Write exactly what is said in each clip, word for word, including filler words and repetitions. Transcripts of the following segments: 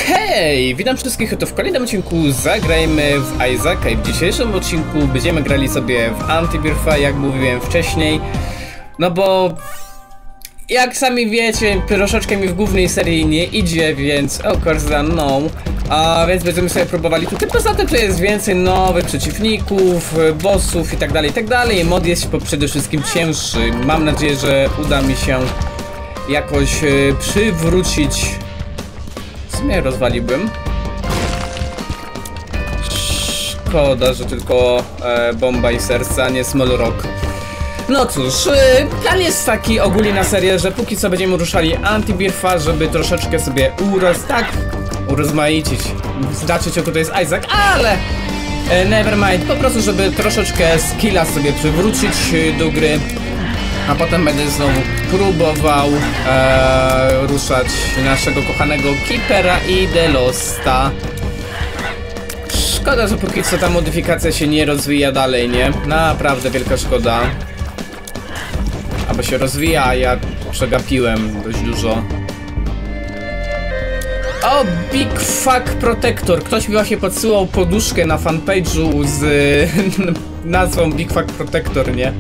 Hej! Witam wszystkich oto w kolejnym odcinku Zagrajmy w Isaaca i w dzisiejszym odcinku będziemy grali sobie w Anti-Birfa, jak mówiłem wcześniej. No bo jak sami wiecie, troszeczkę mi w głównej serii nie idzie, więc of course no. A więc będziemy sobie próbowali tutaj. Poza tym to jest więcej nowych przeciwników, bossów i tak dalej, i tak dalej. Mod jest przede wszystkim cięższy. Mam nadzieję, że uda mi się jakoś przywrócić. W sumie rozwaliłbym. Szkoda, że tylko e, bomba i serce, a nie small rock. No cóż, e, plan jest taki ogólnie na serię, że póki co będziemy ruszali Anti-Birfa, żeby troszeczkę sobie uroz... tak, urozmaicić. Znaczy, co to jest Isaac, ale e, never mind, po prostu żeby troszeczkę skilla sobie przywrócić do gry. A potem będę znowu próbował e, ruszać naszego kochanego Keepera i Delosta. Szkoda, że póki co ta modyfikacja się nie rozwija dalej, nie? Naprawdę wielka szkoda. Albo się rozwija, a ja przegapiłem dość dużo. O, Big Fuck Protector. Ktoś mi właśnie podsyłał poduszkę na fanpage'u z nazwą Big Fuck Protector, nie?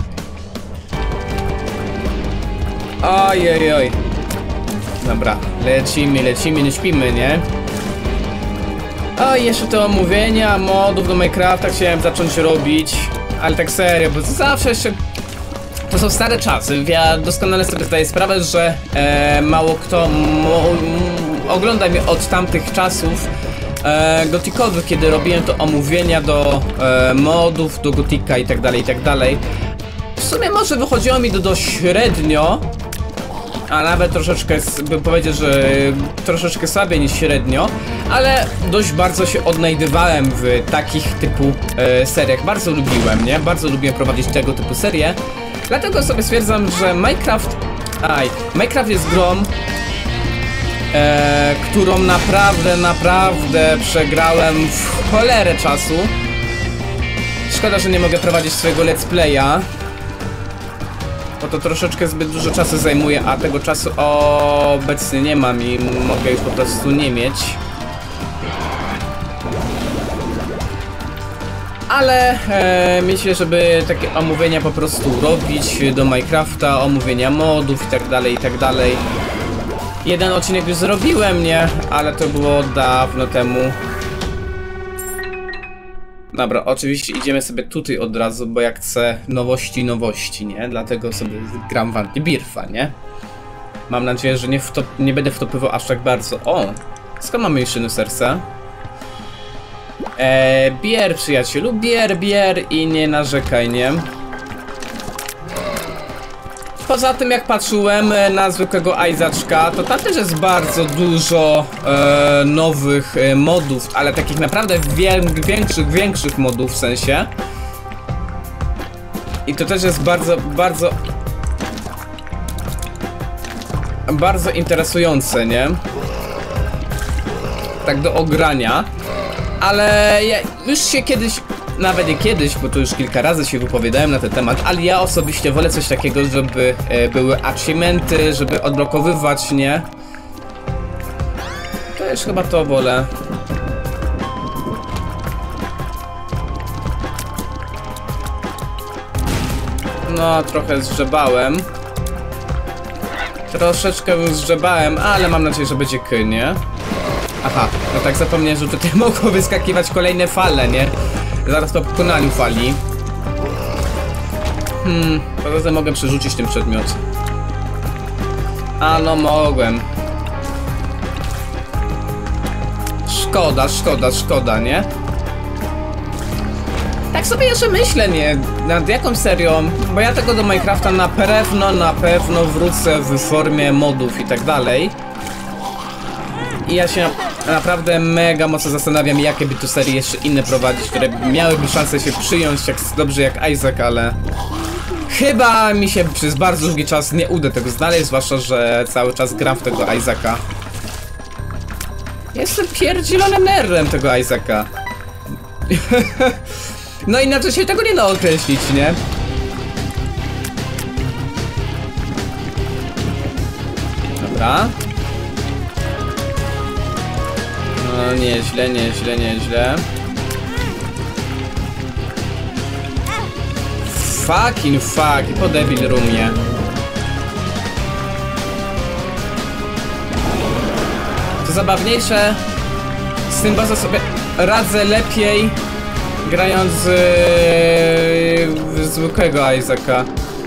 Oj, oj, oj. Dobra, lecimy, lecimy, nie śpimy, nie? O, jeszcze te omówienia modów do Minecrafta chciałem zacząć robić. Ale tak serio, bo zawsze jeszcze... To są stare czasy. Ja doskonale sobie zdaję sprawę, że e, mało kto mo ogląda mnie od tamtych czasów e, gotikowych, kiedy robiłem to omówienia do e, modów, do gotika i tak dalej, i tak dalej. W sumie może wychodziło mi to dość średnio, a nawet troszeczkę, bym powiedział, że troszeczkę słabiej niż średnio, ale dość bardzo się odnajdywałem w takich typu e, seriach. Bardzo lubiłem, nie? Bardzo lubiłem prowadzić tego typu serie. Dlatego sobie stwierdzam, że Minecraft... Aj, Minecraft jest grą, e, którą naprawdę, naprawdę przegrałem w cholerę czasu. Szkoda, że nie mogę prowadzić swojego let's playa, bo to troszeczkę zbyt dużo czasu zajmuje, a tego czasu obecnie nie mam i mogę już po prostu nie mieć. Ale e, myślę, żeby takie omówienia po prostu robić do Minecrafta, omówienia modów i tak dalej, i tak dalej. Jeden odcinek już zrobiłem, nie? Ale to było dawno temu. Dobra, oczywiście idziemy sobie tutaj od razu, bo jak chcę nowości, nowości, nie? Dlatego sobie gram w Anti-Birfa, nie? Mam nadzieję, że nie, wtop nie będę wtopywał aż tak bardzo. O! Skąd mamy jeszcze serce? Eee, bier, przyjacielu, bier, bier i nie narzekaj, nie? Poza tym, jak patrzyłem na zwykłego Isaacka, to tam też jest bardzo dużo e, nowych e, modów, ale takich naprawdę wie, większych, większych modów w sensie. I to też jest bardzo, bardzo... bardzo interesujące, nie? Tak do ogrania. Ale ja już się kiedyś... Nawet nie kiedyś, bo to już kilka razy się wypowiadałem na ten temat, ale ja osobiście wolę coś takiego, żeby e, były achievementy, żeby odblokowywać, nie? To już chyba to wolę. No, trochę zżebałem. Troszeczkę zżebałem, ale mam nadzieję, że będzie ky, nie? Aha, no tak zapomniałem, że tutaj mogą wyskakiwać kolejne fale, nie? Zaraz po pokonaniu fali. Hmm, poza tym mogę przerzucić ten przedmiot. A no mogłem. Szkoda, szkoda, szkoda, nie? Tak sobie jeszcze myślę, nie? Nad jaką serią? Bo ja tego do Minecrafta na pewno, na pewno wrócę w formie modów i tak dalej. I ja się naprawdę mega mocno zastanawiam, jakie by tu serie jeszcze inne prowadzić, które miałyby szansę się przyjąć jak dobrze jak Isaac, ale chyba mi się przez bardzo długi czas nie uda tego znaleźć, zwłaszcza, że cały czas gram w tego Isaaca. Jestem pierdzielonym nerdem tego Isaaca. No inaczej się tego nie da określić, nie? Dobra. No nieźle, nieźle, nieźle. Fucking fuck, i po Devil Roomie. To zabawniejsze, z tym bardzo sobie radzę lepiej, grając z, yy, zwykłego Isaaca.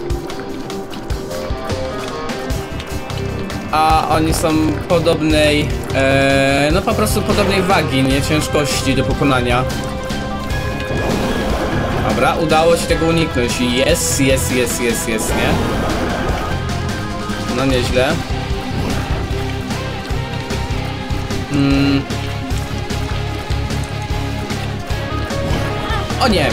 A oni są podobnej, e, no po prostu podobnej wagi, nie? Ciężkości do pokonania. Dobra, udało się tego uniknąć. Jest, jest, jest, jest, jest, nie? No nieźle. Mm. O nie!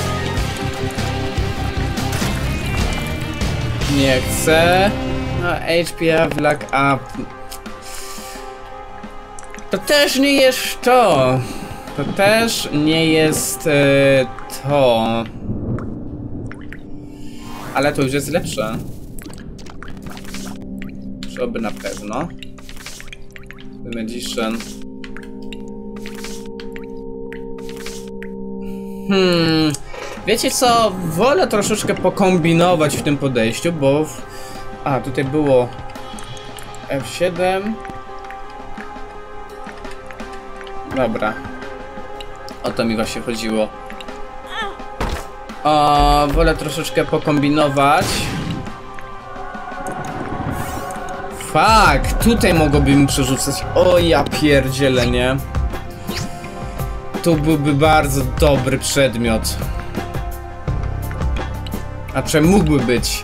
Nie chcę. No, H P w lag up. To też nie jest to. To też nie jest e, to. Ale to już jest lepsze. Żeby na pewno. The Magician. Hmm. Wiecie co? Wolę troszeczkę pokombinować w tym podejściu, bo... W... A, tutaj było... F siedem. Dobra. O to mi właśnie chodziło. O, wolę troszeczkę pokombinować. Fuck, tutaj mogłbym przerzucać. O ja pierdzielę, nie? Tu byłby bardzo dobry przedmiot. A przynajmniej mógłby być.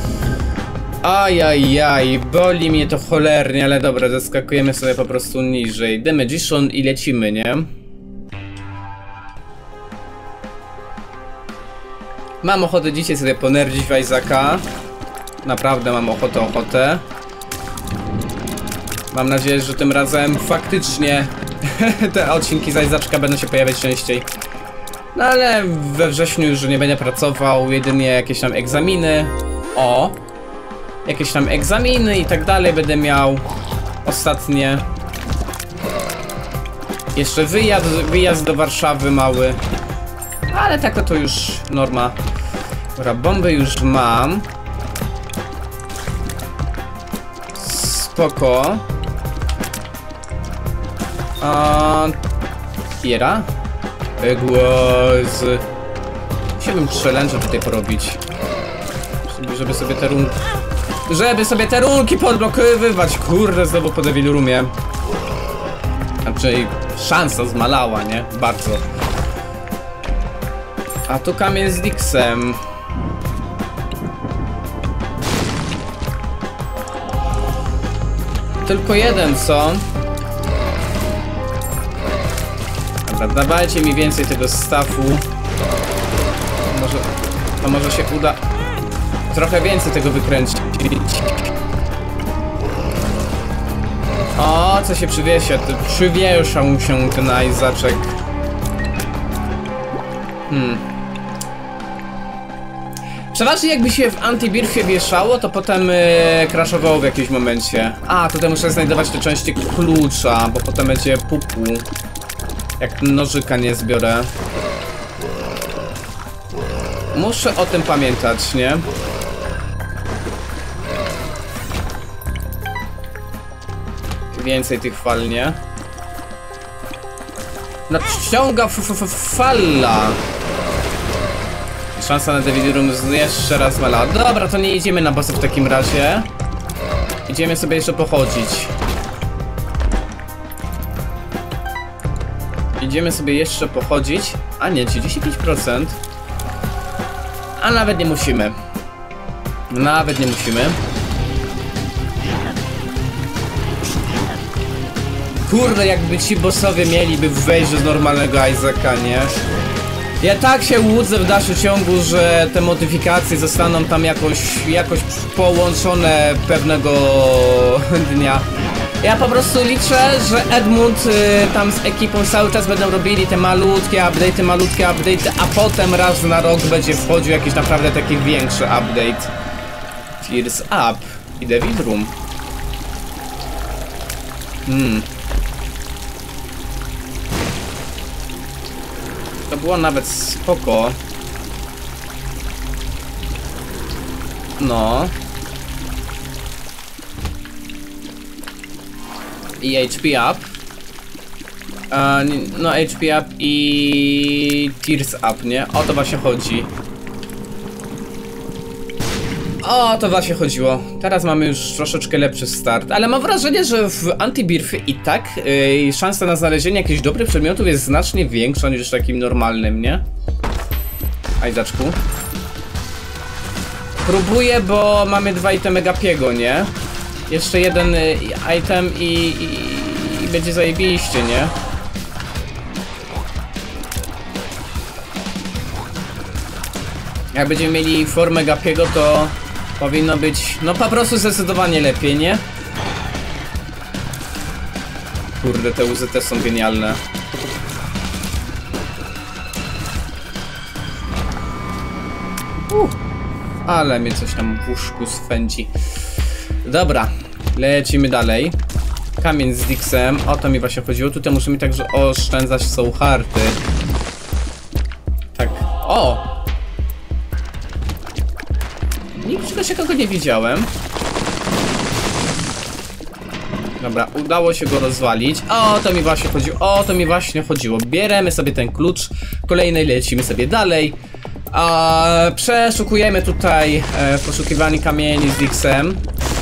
Ajajaj, boli mnie to cholernie, ale dobra, zeskakujemy sobie po prostu niżej. The Magician i lecimy, nie? Mam ochotę dzisiaj sobie ponerdzić w Isaaca. Naprawdę mam ochotę, ochotę. Mam nadzieję, że tym razem faktycznie te odcinki z Isaaczka będą się pojawiać częściej. No ale we wrześniu już nie będę pracował, jedynie jakieś tam egzaminy. O! Jakieś tam egzaminy i tak dalej będę miał. Ostatnie. Jeszcze wyjazd, wyjazd do Warszawy mały. Ale tak to już norma. Dobra, bomby już mam. Spoko. A... Piera? Głos. Chciałbym challenge tutaj porobić. Żeby sobie te runki... Żeby sobie te runki podblokowywać. Kurde, znowu po Devil Roomie. Znaczy szansa zmalała, nie? Bardzo. A tu kamień z Dixem. Tylko jeden, co? Dobra, dawajcie mi więcej tego staffu. Może, to może się uda trochę więcej tego wykręcić. O, co się przywiesia? Przywieszał się ten Isaaczek. Hmm. Przeważnie jakby się w Antibirfie wieszało, to potem yy, crashowało w jakimś momencie. A, tutaj muszę znajdować te części klucza, bo potem będzie pupu. Jak nożyka nie zbiorę. Muszę o tym pamiętać, nie? Więcej tych fal, nie? Nadciąga fala. Szansa na Devil Room jeszcze raz mala. Dobra, to nie idziemy na bossa w takim razie. Idziemy sobie jeszcze pochodzić. Idziemy sobie jeszcze pochodzić. A nie, trzydzieści pięć procent. A nawet nie musimy. Nawet nie musimy. Kurde, jakby ci bossowie mieliby wejść do normalnego Isaaca, nie? Ja tak się łudzę w dalszym ciągu, że te modyfikacje zostaną tam jakoś, jakoś połączone pewnego dnia. Ja po prostu liczę, że Edmund y, tam z ekipą cały czas będą robili te malutkie update'y, malutkie update'y, a potem raz na rok będzie wchodził jakiś naprawdę taki większy update. Tears Up i Devil Room. Hmm. To było nawet spoko. No. I H P up. Uh, no H P up i Tears up, nie? O to właśnie chodzi. O to właśnie chodziło. Teraz mamy już troszeczkę lepszy start, ale mam wrażenie, że w Antibirfie i tak yy, szansa na znalezienie jakichś dobrych przedmiotów jest znacznie większa niż w takim normalnym, nie? Ajzaczku. Próbuję, bo mamy dwa itemy Gapiego, nie? Jeszcze jeden y, item i, i, i będzie zajebiście, nie? Jak będziemy mieli formę Gapiego, to powinno być, no po prostu zdecydowanie lepiej, nie? Kurde, te łzy też są genialne. Uh, ale mnie coś tam w łóżku swędzi. Dobra, lecimy dalej. Kamień z Dixem, o to mi właśnie chodziło. Tutaj musimy także oszczędzać soul hearty. Tak, o! Niczego się kogo nie widziałem. Dobra, udało się go rozwalić. O to mi właśnie chodziło, o to mi właśnie chodziło. Bieremy sobie ten klucz, kolejny lecimy sobie dalej. A, przeszukujemy tutaj e, poszukiwanie kamieni z Dixem.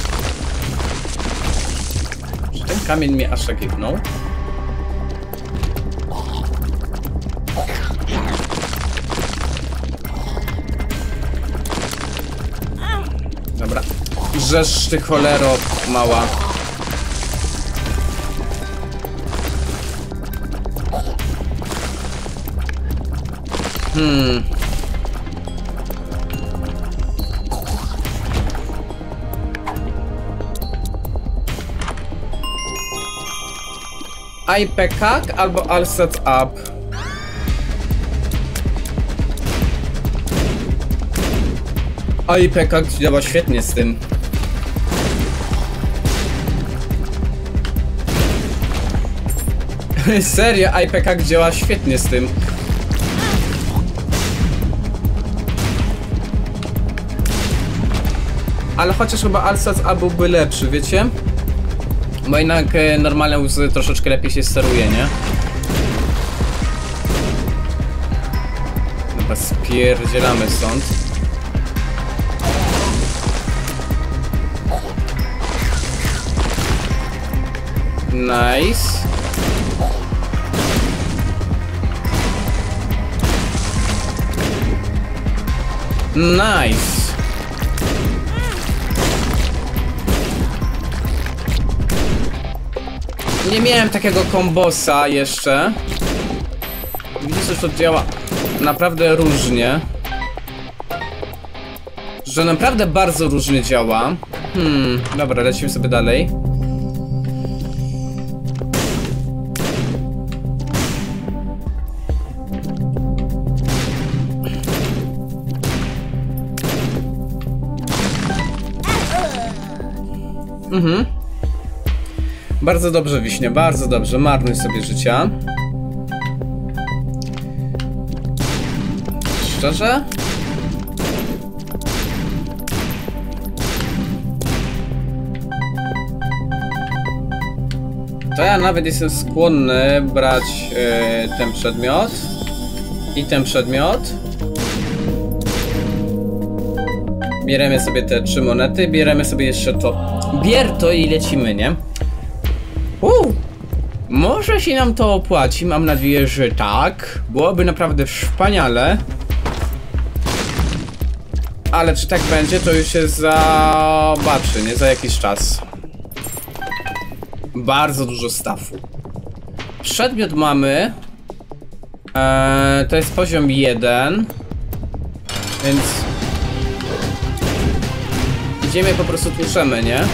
Czy ten kamień mnie aż tak jebnął? Dobra. Żeż ty cholero mała. Hmm. I P K albo All Set Up. I P K działa świetnie z tym. Serio, I P K działa świetnie z tym. Ale chociaż chyba All Set Up byłby lepszy, wiecie? Bo jednak e, normalne łzy troszeczkę lepiej się steruje, nie? Dobra, spierdzielamy stąd. Nice. Nice. Nie miałem takiego kombosa jeszcze. Widzisz, że to działa naprawdę różnie. Że naprawdę bardzo różnie działa. Hmm, dobra, lecimy sobie dalej. Mhm. Bardzo dobrze, Wiśnie, bardzo dobrze. Marnuj sobie życia. Szczerze? To ja nawet jestem skłonny brać yy, ten przedmiot i ten przedmiot. Bieremy sobie te trzy monety, bieremy sobie jeszcze to. Bier to i lecimy, nie? Uuu, może się nam to opłaci, mam nadzieję, że tak. Byłoby naprawdę wspaniale. Ale czy tak będzie, to już się zobaczy, nie? Za jakiś czas. Bardzo dużo staffu. Przedmiot mamy. Eee, to jest poziom jeden. Więc idziemy, po prostu tłuszemy, nie?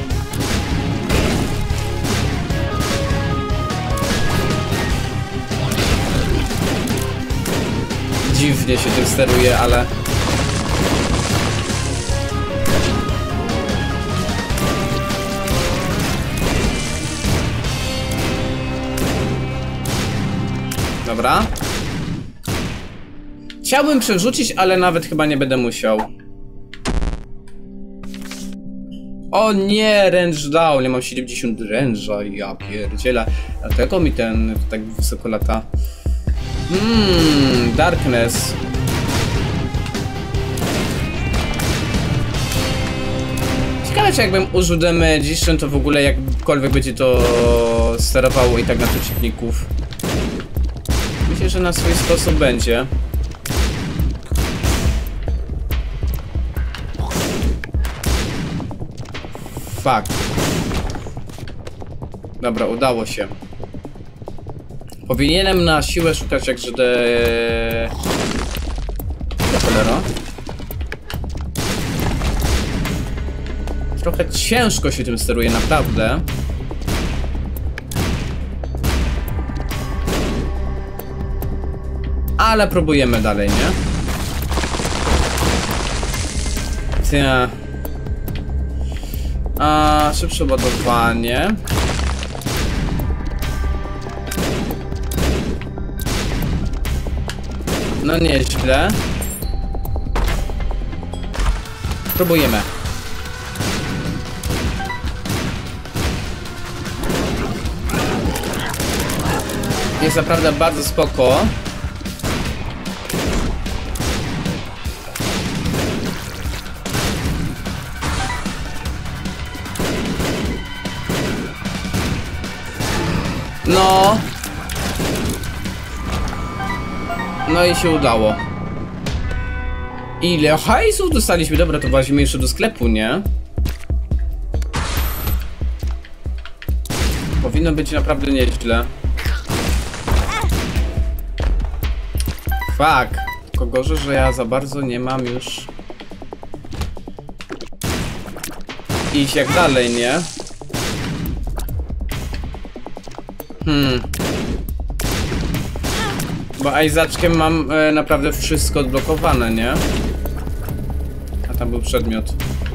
Dziwnie się tym steruje, ale... Dobra. Chciałbym przerzucić, ale nawet chyba nie będę musiał. O nie, range down, ja mam siedemdziesiąt range'a, ja pierdziela. Dlatego mi ten tak wysoko lata. Mmm, darkness. Ciekawe, czy jakbym użył damage, to w ogóle jakkolwiek będzie to sterowało i tak na przeciwników. Myślę, że na swój sposób będzie. Fuck. Dobra, udało się. Powinienem na siłę szukać jak żedę... Cholera. Trochę ciężko się tym steruje, naprawdę. Ale próbujemy dalej, nie? Tia. A, szybsze ładowanie. No nieźle. Próbujemy. Jest naprawdę bardzo spoko. No. No i się udało. Ile hajsu dostaliśmy? Dobra, to weźmiemy jeszcze do sklepu, nie? Powinno być naprawdę nieźle. Fuck. Tylko gorzej, że ja za bardzo nie mam już... iść jak dalej, nie? Hmm. Bo Isaackiem mam e, naprawdę wszystko odblokowane, nie? A tam był przedmiot.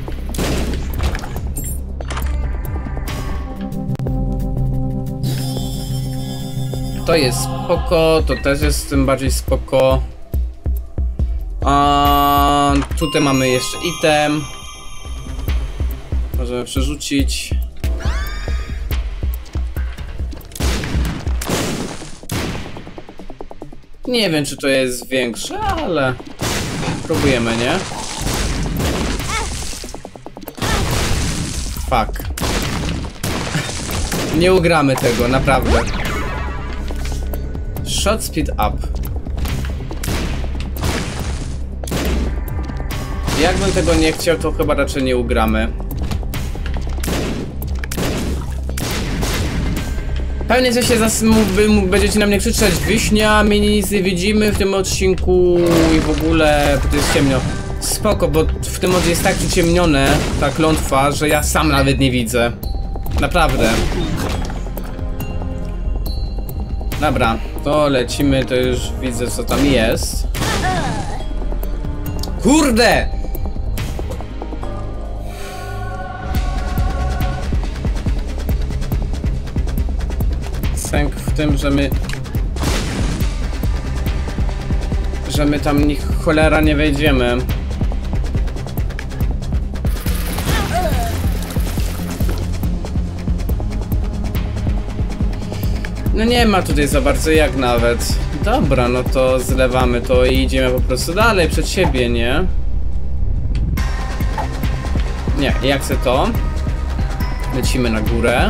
To jest spoko, to też jest tym bardziej spoko. A tutaj mamy jeszcze item. Możemy przerzucić. Nie wiem, czy to jest większe, ale próbujemy, nie? Fuck. Nie ugramy tego, naprawdę. Shot speed up. Jakbym tego nie chciał, to chyba raczej nie ugramy. Pewnie, że się będziecie na mnie krzyczeć, Wiśnia, my nic nie widzimy w tym odcinku i w ogóle, bo to jest ciemno. Spoko, bo w tym modzie jest tak przyciemnione, ta klątwa, że ja sam nawet nie widzę. Naprawdę. Dobra, to lecimy, to już widzę, co tam jest. Kurde! Sęk w tym, że my... że my tam ni cholera nie wejdziemy. No nie ma tutaj za bardzo jak nawet. Dobra, no to zlewamy to i idziemy po prostu dalej przed siebie, nie? Nie, jak chcę to. Lecimy na górę.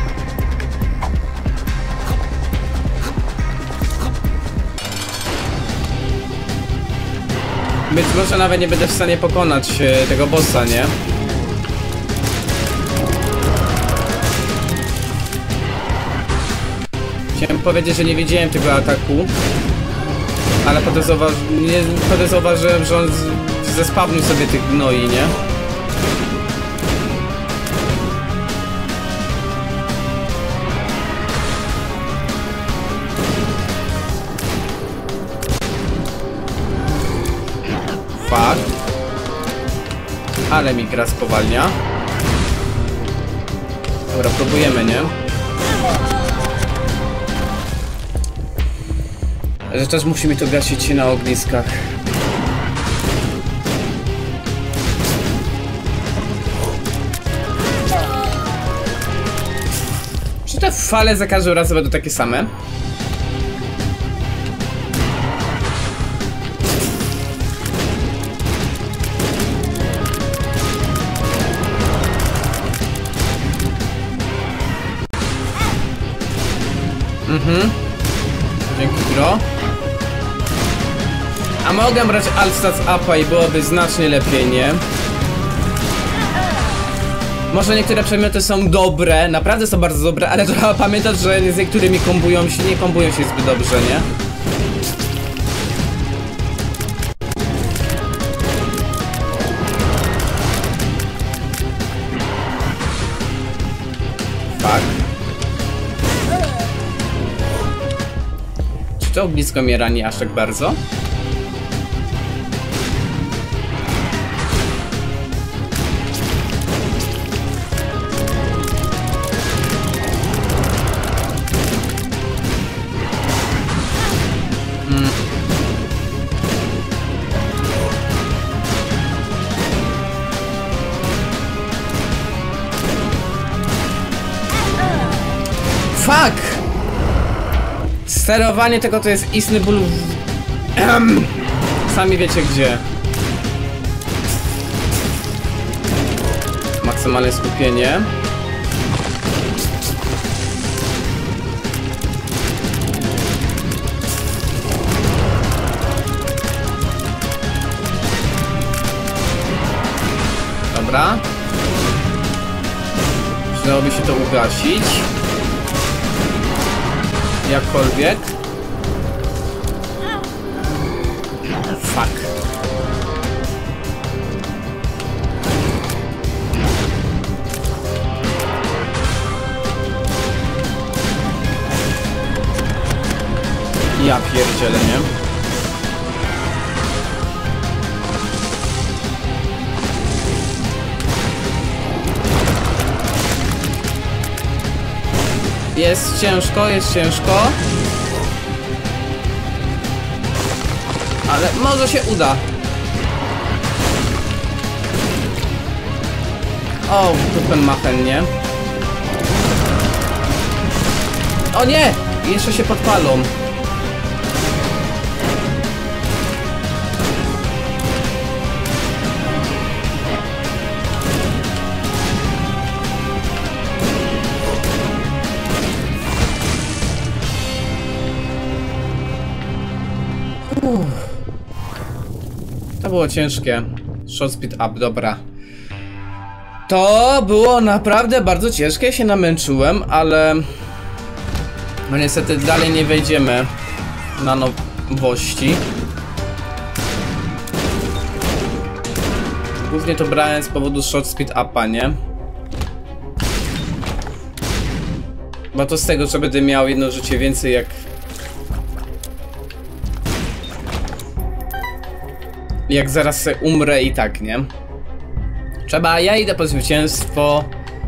Być może nawet nie będę w stanie pokonać tego bossa, nie? Chciałem powiedzieć, że nie widziałem tego ataku, ale potem, zauważy, nie, potem zauważyłem, że on zespawnił sobie tych gnoi, nie? Fuck. Ale mi gra spowalnia. Dobra, próbujemy, nie? Ale też musimy to gasić na ogniskach. fale za każdym razem będą takie same. Mhm. Dzięki, Gro. A mogę brać Altstats Upa i byłoby znacznie lepiej, nie? Może niektóre przedmioty są dobre, naprawdę są bardzo dobre, ale trzeba pamiętać, że z niektórymi kombują się, nie kombują się zbyt dobrze, nie? Fuck. Czy to blisko mnie rani aż tak bardzo? Fuck! Sterowanie tego to jest istny ból w... Ehm. Sami wiecie gdzie. Maksymalne skupienie. Dobra. Przydałoby się to ugasić. Jakkolwiek. Fuck. Ja pierdzielę, nie? Jest ciężko, jest ciężko. Ale może się uda. O, Tuppenmachen, nie? O nie! Jeszcze się podpalą. Uff. To było ciężkie. Shot speed up, dobra. To było naprawdę bardzo ciężkie, się namęczyłem, ale... No niestety dalej nie wejdziemy na nowości. Głównie to brałem z powodu shot speed upa, nie? Bo to z tego, że będę miał jedno życie więcej jak... Jak zaraz se umrę i tak, nie? Trzeba, ja idę po zwycięstwo.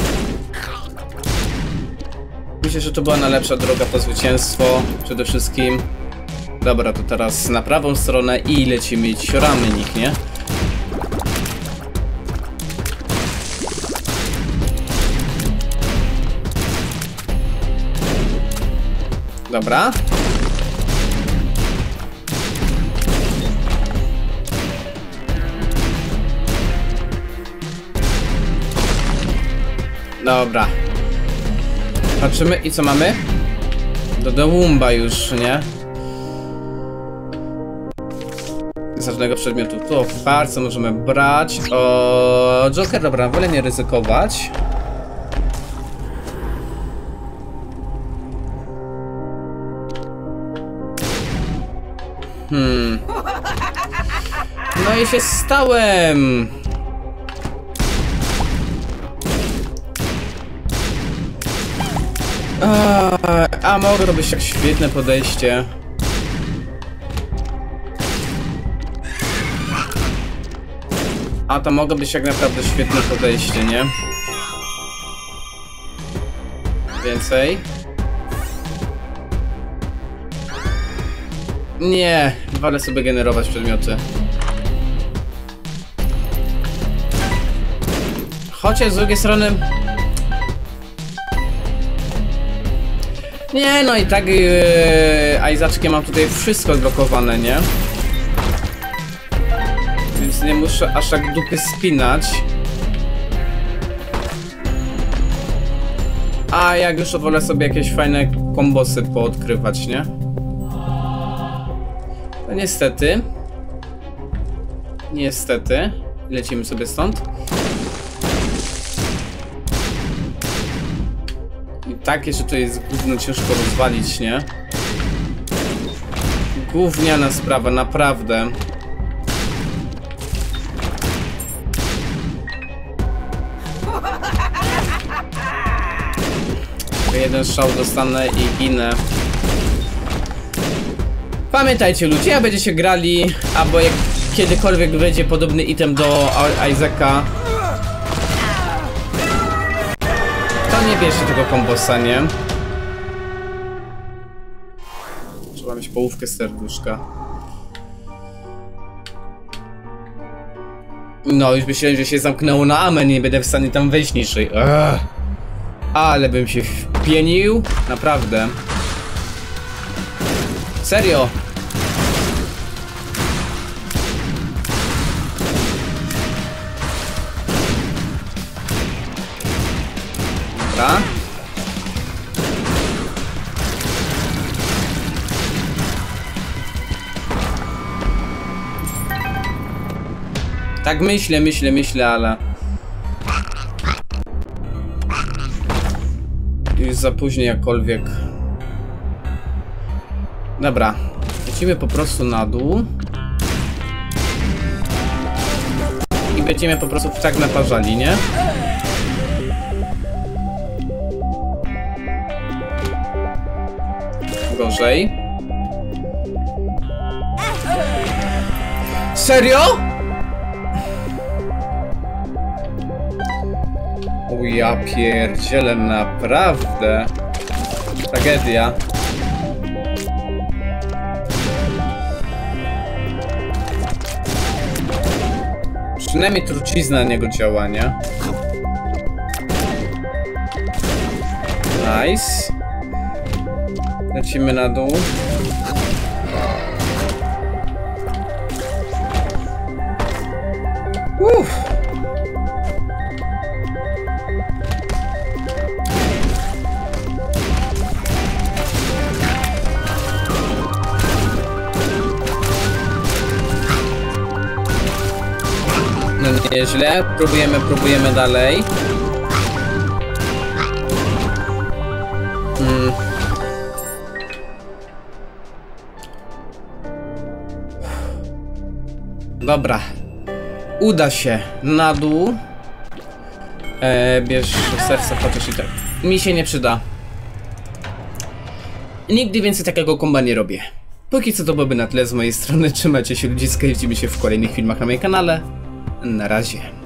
Myślę, że to była najlepsza droga po zwycięstwo. Przede wszystkim. Dobra, to teraz na prawą stronę i lecimy cioramy nich, nie? Dobra. Dobra. Patrzymy i co mamy? Do Dołumba już, nie? Z żadnego przedmiotu. Tu bardzo możemy brać. O, Joker, dobra, wolę nie ryzykować. Hmm. No i się stałem. A, a mogę robić tak świetne podejście. A to mogło być jak naprawdę świetne podejście, nie? Więcej. Nie, wolę sobie generować przedmioty. Chociaż z drugiej strony... Nie, no i tak yy, Isaaczkiem mam tutaj wszystko odblokowane, nie? Więc nie muszę aż tak dupy spinać. A jak już to wolę sobie jakieś fajne kombosy poodkrywać, nie? No niestety. Niestety. Lecimy sobie stąd. I tak jeszcze to jest gówno ciężko rozwalić, nie? Gówniana sprawa, naprawdę. Jeden strzał dostanę i ginę. Pamiętajcie ludzie, jak będziecie grali, albo jak kiedykolwiek będzie podobny item do Isaaca, to nie bierzcie tego kombosa, nie? Trzeba mieć połówkę serduszka. No, już myślałem, że się zamknęło na amen i nie będę w stanie tam wejść niżej. Ugh. Ale bym się wpienił, naprawdę. Serio. Dobra. Tak myślę, myślę, myślę, ale... Już za późno jakkolwiek. Dobra. Lecimy po prostu na dół. I będziemy po prostu tak naparzali, nie? Gorzej. Serio? O ja pierdzielę, naprawdę. Tragedia. Przynajmniej trucizna na niego działa, nie? Nice. Lecimy na dół. Uff. No nieźle, próbujemy, próbujemy dalej. Hmm. Dobra. Uda się na dół. Eee, bierz serce, chociaż i tak. Mi się nie przyda. Nigdy więcej takiego komba nie robię. Póki co to byłoby na tyle z mojej strony. Trzymajcie się ludziska i widzimy się w kolejnych filmach na moim kanale. Na razie.